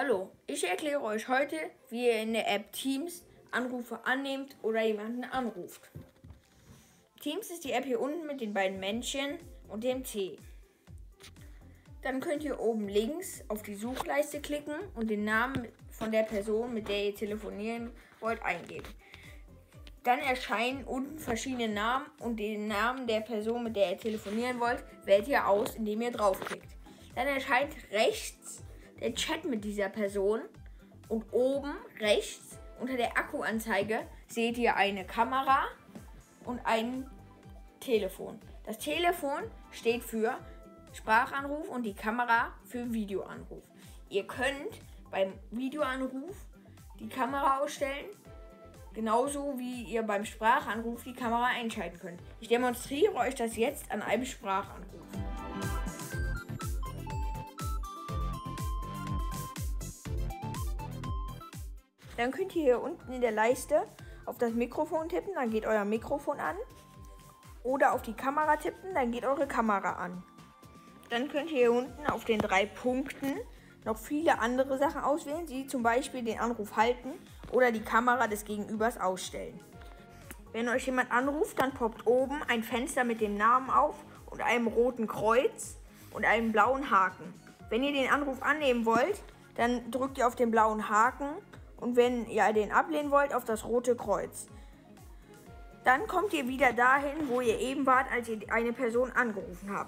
Hallo, ich erkläre euch heute, wie ihr in der App Teams Anrufe annehmt oder jemanden anruft. Teams ist die App hier unten mit den beiden Männchen und dem T. Dann könnt ihr oben links auf die Suchleiste klicken und den Namen von der Person, mit der ihr telefonieren wollt, eingeben. Dann erscheinen unten verschiedene Namen und den Namen der Person, mit der ihr telefonieren wollt, wählt ihr aus, indem ihr draufklickt. Dann erscheint rechts der Chat mit dieser Person und oben rechts unter der Akkuanzeige seht ihr eine Kamera und ein Telefon. Das Telefon steht für Sprachanruf und die Kamera für Videoanruf. Ihr könnt beim Videoanruf die Kamera ausstellen, genauso wie ihr beim Sprachanruf die Kamera einschalten könnt. Ich demonstriere euch das jetzt an einem Sprachanruf. Dann könnt ihr hier unten in der Leiste auf das Mikrofon tippen, dann geht euer Mikrofon an. Oder auf die Kamera tippen, dann geht eure Kamera an. Dann könnt ihr hier unten auf den 3 Punkten noch viele andere Sachen auswählen, wie zum Beispiel den Anruf halten oder die Kamera des Gegenübers ausstellen. Wenn euch jemand anruft, dann poppt oben ein Fenster mit dem Namen auf und einem roten Kreuz und einem blauen Haken. Wenn ihr den Anruf annehmen wollt, dann drückt ihr auf den blauen Haken und wenn ihr den ablehnen wollt, auf das rote Kreuz. Dann kommt ihr wieder dahin, wo ihr eben wart, als ihr eine Person angerufen habt.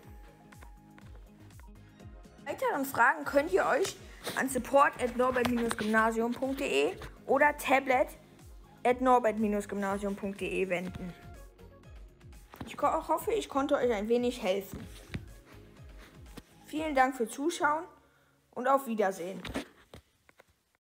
Weiteren Fragen könnt ihr euch an support@norbert-gymnasium.de oder tablet@norbert-gymnasium.de wenden. Ich hoffe, ich konnte euch ein wenig helfen. Vielen Dank fürs Zuschauen und auf Wiedersehen.